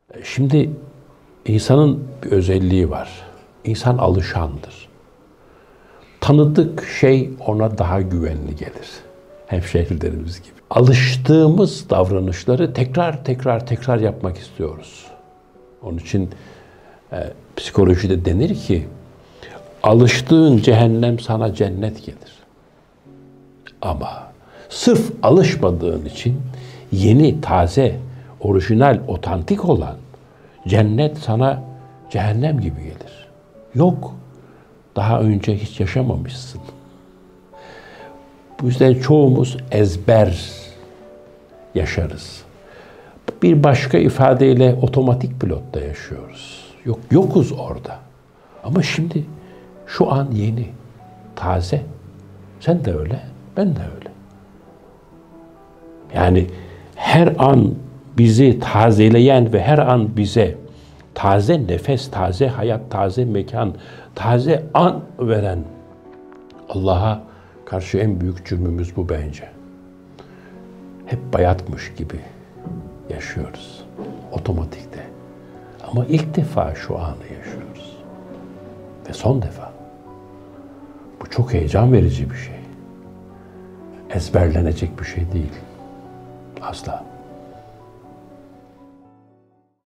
Şimdi insanın bir özelliği var. İnsan alışandır. Tanıdık şey ona daha güvenli gelir. Hemşehrilerimiz gibi. Alıştığımız davranışları tekrar yapmak istiyoruz. Onun için psikolojide denir ki alıştığın cehennem sana cennet gelir. Ama sırf alışmadığın için yeni, taze, orijinal, otantik olan cennet sana cehennem gibi gelir. Yok. Daha önce hiç yaşamamışsın. Bu yüzden çoğumuz ezber yaşarız. Bir başka ifadeyle otomatik pilotta yaşıyoruz. Yokuz orada. Ama şimdi şu an yeni, taze. Sen de öyle, ben de öyle. Yani her an bizi tazeleyen ve her an bize taze nefes, taze hayat, taze mekan, taze an veren Allah'a karşı en büyük cürmümüz bu bence. Hep bayatmış gibi yaşıyoruz. Otomatikte. Ama ilk defa şu anı yaşıyoruz. Ve son defa. Bu çok heyecan verici bir şey. Ezberlenecek bir şey değil. Asla.